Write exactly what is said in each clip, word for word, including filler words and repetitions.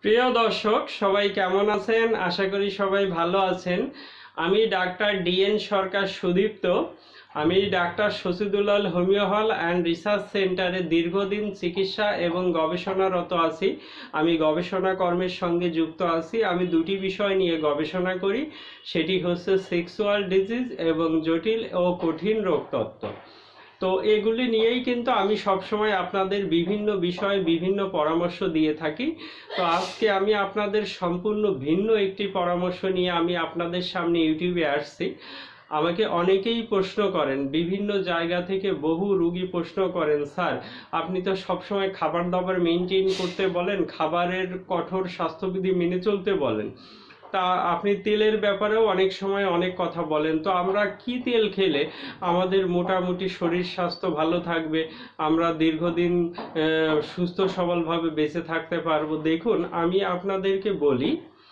প্রিয় দর্শক সবাই কেমন আছেন? আশা করি সবাই ভালো আছেন। আমি ডাক্তার ডিএন সরকার সুদীপ্ত। আমি ডাক্তার Shashidulal homeo hall and research সেন্টারে দীর্ঘদিন চিকিৎসা এবং গবেষণারত আছি। আমি গবেষণা কর্মের সঙ্গে যুক্ত আছি। আমি দুটি বিষয় নিয়ে গবেষণা করি, সেটি হচ্ছে সেক্সুয়াল ডিজিজ এবং জটিল ও কঠিন রোগতত্ত্ব। তো এগুলি নিয়েই কিন্তু আমি সবসময় আপনাদের বিভিন্ন বিষয়ে বিভিন্ন পরামর্শ দিয়ে থাকি। তো আজকে আমি আপনাদের সম্পূর্ণ ভিন্ন একটি পরামর্শ নিয়ে আমি আপনাদের সামনে ইউটিউবে আসছি। আমাকে অনেকেই প্রশ্ন করেন, বিভিন্ন জায়গা থেকে বহু রুগী প্রশ্ন করেন, স্যার আপনি তো সবসময় খাবার দাবার মেনটেন করতে বলেন, খাবারের কঠোর স্বাস্থ্যবিধি মেনে চলতে বলেন, তা আপনি তেলের ব্যাপারেও অনেক সময় অনেক কথা বলেন, তো আমরা কি তেল খেলে আমাদের মোটামুটি শরীর স্বাস্থ্য ভালো থাকবে, আমরা দীর্ঘদিন সুস্থ সবলভাবে বেঁচে থাকতে পারবো? দেখুন, আমি আপনাদেরকে বলি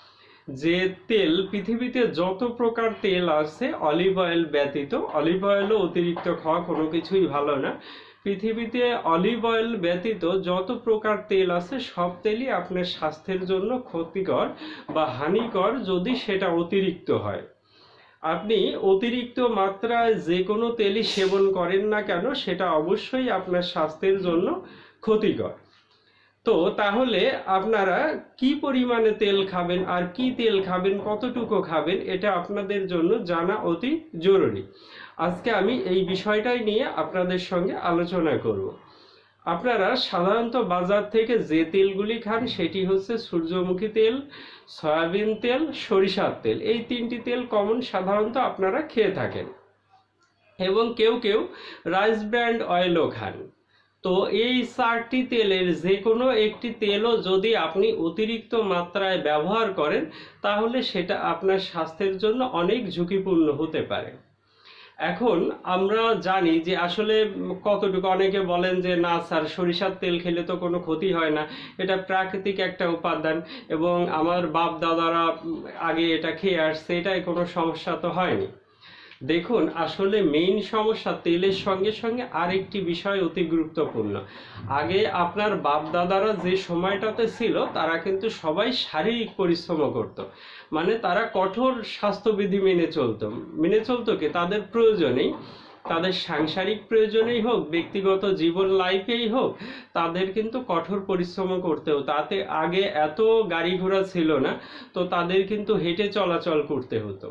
যে তেল, পৃথিবীতে যত প্রকার তেল আছে অলিভ অয়েল ব্যতীত, অলিভ অয়েলও অতিরিক্ত খাওয়া কোনো কিছুই ভালো না, পৃথিবীতে অলিভ অয়েল ব্যতীত যত প্রকার তেল আছে সব তেলই আপনার স্বাস্থ্যের জন্য ক্ষতিকর বা হানিকর যদি সেটা অতিরিক্ত হয়। আপনি অতিরিক্ত মাত্রায় যে কোনো তেলই সেবন করেন না কেন সেটা অবশ্যই আপনার স্বাস্থ্যের জন্য ক্ষতিকর। তো তাহলে আপনারা কি পরিমাণে তেল খাবেন আর কি তেল খাবেন, কতটুকু খাবেন, এটা আপনাদের জন্য জানা অতি জরুরি। আজকে আমি এই বিষয়টাই নিয়ে আপনাদের সঙ্গে আলোচনা করব। আপনারা সাধারণত বাজার থেকে যে তেলগুলি খান সেটি হচ্ছে সূর্যমুখী তেল, সয়াবিন তেল, সরিষার তেল। এই তিনটি তেল কমন সাধারণত আপনারা খেয়ে থাকেন, এবং কেউ কেউ রাইস ব্র্যান্ড অয়েলও খান। তো এই চারটি তেলের যে কোনো একটি তেলও যদি আপনি অতিরিক্ত মাত্রায় ব্যবহার করেন তাহলে সেটা আপনার স্বাস্থ্যের জন্য অনেক ঝুঁকিপূর্ণ হতে পারে। এখন আমরা জানি যে আসলে কতটুকু, অনেকে বলেন যে না স্যার সরিষার তেল খেলে তো কোনো ক্ষতি হয় না, এটা প্রাকৃতিক একটা উপাদান এবং আমার বাপ দাদারা আগে এটা খেয়ে আসছে, এটাই কোনো সমস্যা তো হয়নি। দেখুন, আসলে মেইন সমস্যা তেলের সঙ্গে সঙ্গে আরেকটি বিষয় অতি গুরুত্বপূর্ণ। আগে আপনার বাপ দাদারা যে সময়টাতে ছিল তারা কিন্তু সবাই শারীরিক পরিশ্রম করত, মানে তারা কঠোর স্বাস্থ্যবিধি মেনে চলতো। মেনে চলতো কি তাদের প্রয়োজনেই, তাদের সাংসারিক প্রয়োজনেই হোক, ব্যক্তিগত জীবন লাইফেই হোক, তাদের কিন্তু কঠোর পরিশ্রম করতে হতো। তাতে আগে এত গাড়ি ঘোড়া ছিল না, তো তাদের কিন্তু হেঁটে চলাচল করতে হতো।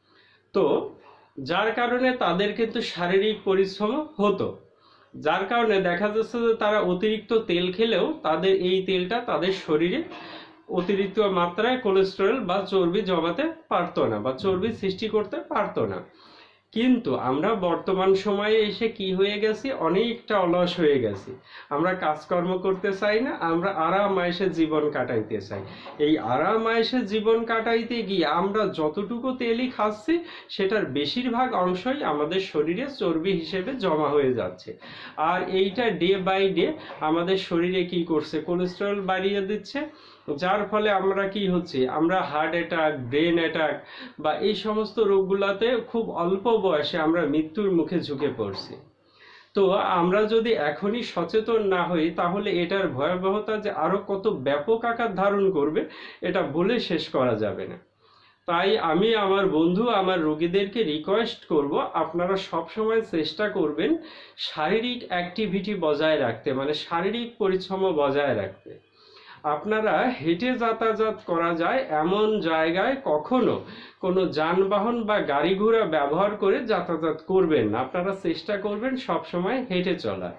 তো যার কারণে তাদের কিন্তু শারীরিক পরিশ্রম হতো, যার কারণে দেখা যাচ্ছে যে তারা অতিরিক্ত তেল খেলেও তাদের এই তেলটা তাদের শরীরে অতিরিক্ত মাত্রায় কোলেস্টেরল বা চর্বি জমাতে পারতো না বা চর্বি সৃষ্টি করতে পারতো না। কিন্তু আমরা বর্তমান সময়ে এসে কি হয়ে গেছি, অনেকটা অলস হয়ে গেছি। আমরা কাজকর্ম করতে চাই না, আমরা আরাম আয়েশে জীবন কাটাইতে চাই। এই আরাম আয়েশে জীবন কাটাইতে গিয়ে আমরা যতটুকু তেলই খাচ্ছি সেটার বেশিরভাগ অংশই আমাদের শরীরে চর্বি হিসেবে জমা হয়ে যাচ্ছে। আর এইটা ডে বাই ডে আমাদের শরীরে কি করছে, কোলেস্টেরল বাড়িয়ে দিচ্ছে, যার ফলে আমরা কি হচ্ছে, আমরা হার্ট অ্যাটাক, ব্রেন অ্যাটাক বা এই সমস্ত রোগগুলাতে খুব অল্প বয়সে আমরা মৃত্যুর মুখে ঝুঁকে পড়ছি। তো আমরা যদি এখনই সচেতন না হই তাহলে এটার ভয়াবহতা যে আরো কত ব্যাপক আকার ধারণ করবে এটা বলে শেষ করা যাবে না। তাই আমি আমার বন্ধু, আমার রোগীদেরকে রিকোয়েস্ট করব, আপনারা সব সময় চেষ্টা করবেন শারীরিক অ্যাক্টিভিটি বজায় রাখতে, মানে শারীরিক পরিশ্রম বজায় রাখতে। আপনারা হেঁটে যাতায়াত করা যায় এমন জায়গায় কখনো কোনো যানবাহন বা গাড়ি ঘোড়া ব্যবহার করে যাতায়াত করবেন না, আপনারা চেষ্টা করবেন সব সময় হেঁটে চলার।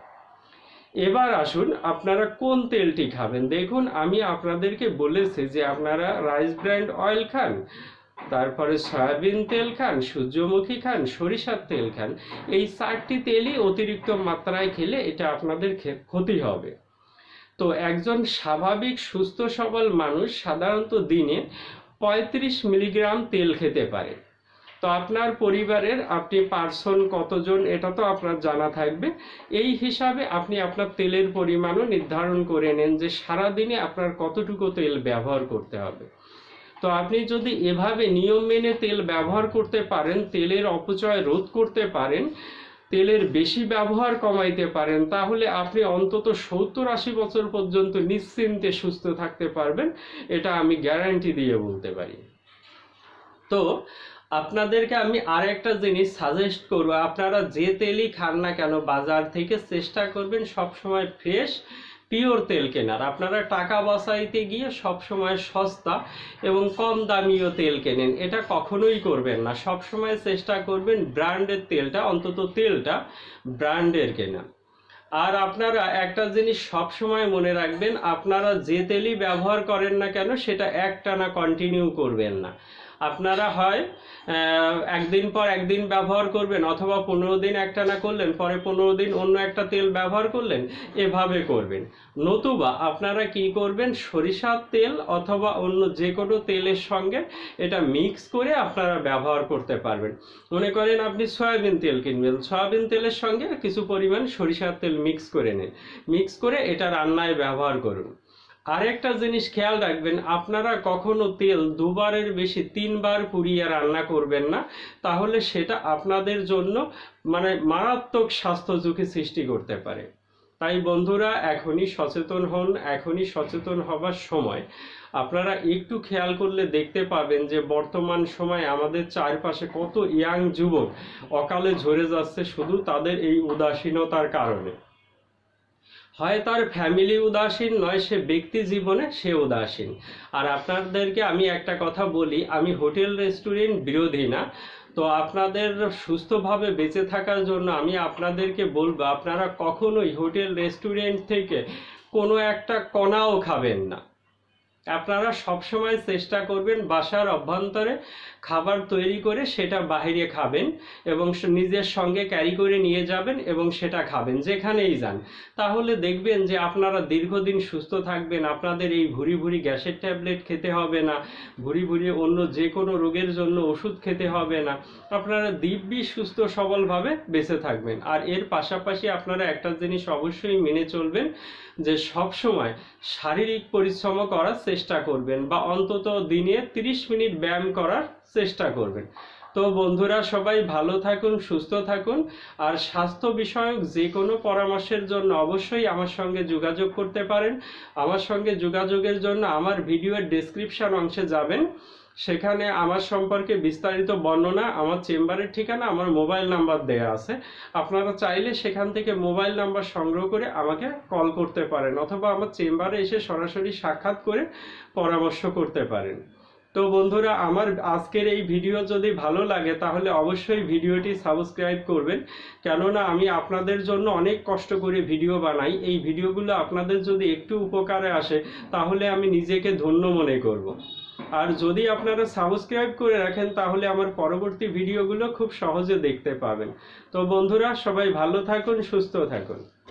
এবার আসুন আপনারা কোন তেলটি খাবেন। দেখুন, আমি আপনাদেরকে বলেছি যে আপনারা রাইস ব্র্যান্ড অয়েল খান, তারপরে সয়াবিন তেল খান, সূর্যমুখী খান, সরিষার তেল খান। এই চারটি তেলই অতিরিক্ত মাত্রায় খেলে এটা আপনাদের ক্ষতি হবে। তো একজন স্বাভাবিক সুস্থ সবল মানুষ সাধারণত দিনে পঁয়ত্রিশ মিলিগ্রাম তেল খেতে পারে। তো আপনার পরিবারের আপনি পার্সন কতজন এটা তো আপনার জানা থাকবে, এই হিসাবে আপনি আপনার তেলের পরিমাণও নির্ধারণ করে নেন যে সারাদিনে আপনার কতটুকু তেল ব্যবহার করতে হবে। তো আপনি যদি এভাবে নিয়ম মেনে তেল ব্যবহার করতে পারেন, তেলের অপচয় রোধ করতে পারেন, তেলের বেশি ব্যবহার কমাইতে পারেন, তাহলে আপনি অন্তত সত্তর আশি বছর পর্যন্ত নিশ্চিন্তে সুস্থ থাকতে পারবেন, এটা আমি গ্যারান্টি দিয়ে বলতে পারি। তো আপনাদেরকে আমি আর একটা জিনিস সাজেস্ট করব, আপনারা যে তেলই খান না কেন বাজার থেকে চেষ্টা করবেন সবসময় ফ্রেশ পিওর তেল কেনার। আপনারা টাকা বাঁচাইতে গিয়ে সবসময় সস্তা এবং কম দামিও তেল কেনেন, এটা কখনোই করবেন না। সবসময় চেষ্টা করবেন ব্র্যান্ডের তেলটা, অন্তত তেলটা ব্র্যান্ডের কেনা। আর আপনারা একটা জিনিস সব সময় মনে রাখবেন, আপনারা যে তেলই ব্যবহার করেন না কেন সেটা একটানা কন্টিনিউ করবেন না। আপনারা হয় একদিন পর একদিন ব্যবহার করবেন, অথবা পনেরো দিন একটানা করলেন, পরে পনেরো দিন অন্য একটা তেল ব্যবহার করলেন, এভাবে করবেন। নতুবা আপনারা কি করবেন, সরিষার তেল অথবা অন্য যে কোনো তেলের সঙ্গে এটা মিক্স করে আপনারা ব্যবহার করতে পারবেন। মনে করেন আপনি সয়াবিন তেল কিনবেন, সয়াবিন তেলের সঙ্গে কিছু পরিমাণ সরিষার তেল মিক্স করে নিন, মিক্স করে এটা রান্নায় ব্যবহার করুন। আরেকটা জিনিস খেয়াল রাখবেন, আপনারা কখনো তেল দুবারের বেশি তিনবার পুড়িয়ে রান্না করবেন না, তাহলে সেটা আপনাদের জন্য মানে মারাত্মক স্বাস্থ্য ঝুঁকি সৃষ্টি করতে পারে। তাই বন্ধুরা, এখনই সচেতন হন, এখনই সচেতন হবার সময়। আপনারা একটু খেয়াল করলে দেখতে পাবেন যে বর্তমান সময়ে আমাদের চারপাশে কত ইয়াং যুবক অকালে ঝরে যাচ্ছে শুধু তাদের এই উদাসীনতার কারণে। হয় তার ফ্যামিলি উদাসীন, নয় সে ব্যক্তি জীবনে সে উদাসীন। আর আপনাদেরকে আমি একটা কথা বলি, আমি হোটেল রেস্টুরেন্ট বিরোধী না, তো আপনাদের সুস্থভাবে বেঁচে থাকার জন্য আমি আপনাদেরকে বলবো, আপনারা কখনোই হোটেল রেস্টুরেন্ট থেকে কোনো একটা কণাও খাবেন না। আপনারা সবসময় চেষ্টা করবেন বাসার অভ্যন্তরে খাবার তৈরি করে সেটা বাইরে খাবেন এবং নিজের সঙ্গে ক্যারি করে নিয়ে যাবেন এবং সেটা খাবেন যেখানেই যান। তাহলে দেখবেন যে আপনারা দীর্ঘদিন সুস্থ থাকবেন, আপনাদের এই ভুরি ভুরি গ্যাসের ট্যাবলেট খেতে হবে না, ভুরি ভুরি অন্য যে কোনো রোগের জন্য ওষুধ খেতে হবে না, আপনারা দিব্যি সুস্থ সবলভাবে বেঁচে থাকবেন। আর এর পাশাপাশি আপনারা একটা জিনিস অবশ্যই মেনে চলবেন, যে সব সময় শারীরিক পরিশ্রম করার চেষ্টা করবেন, বা অন্তত দিনে তিরিশ মিনিট ব্যায়াম করার চেষ্টা করবেন। তো বন্ধুরা, সবাই ভালো থাকুন, সুস্থ থাকুন। আর স্বাস্থ্য বিষয়ক যে কোনো পরামর্শের জন্য অবশ্যই আমার সঙ্গে যোগাযোগ করতে পারেন। আমার সঙ্গে যোগাযোগের জন্য আমার ভিডিওর ডেসক্রিপশন অংশে যাবেন, সেখানে আমার সম্পর্কে বিস্তারিত বর্ণনা, আমার চেম্বারের ঠিকানা, আমার মোবাইল নাম্বার দেয়া আছে। আপনারা চাইলে সেখান থেকে মোবাইল নাম্বার সংগ্রহ করে আমাকে কল করতে পারেন, অথবা আমার চেম্বারে এসে সরাসরি সাক্ষাৎ করে পরামর্শ করতে পারেন। তো বন্ধুরা, আমার আজকের এই ভিডিও যদি ভালো লাগে তাহলে অবশ্যই ভিডিওটি সাবস্ক্রাইব করবেন, কেননা আমি আপনাদের জন্য অনেক কষ্ট করে ভিডিও বানাই। এই ভিডিওগুলো আপনাদের যদি একটু উপকারে আসে তাহলে আমি নিজেকে ধন্য মনে করব। আর যদি আপনারা সাবস্ক্রাইব করে রাখেন তাহলে আমার পরবর্তী ভিডিওগুলো খুব সহজে দেখতে পাবেন। তো বন্ধুরা, সবাই ভালো থাকুন, সুস্থ থাকুন।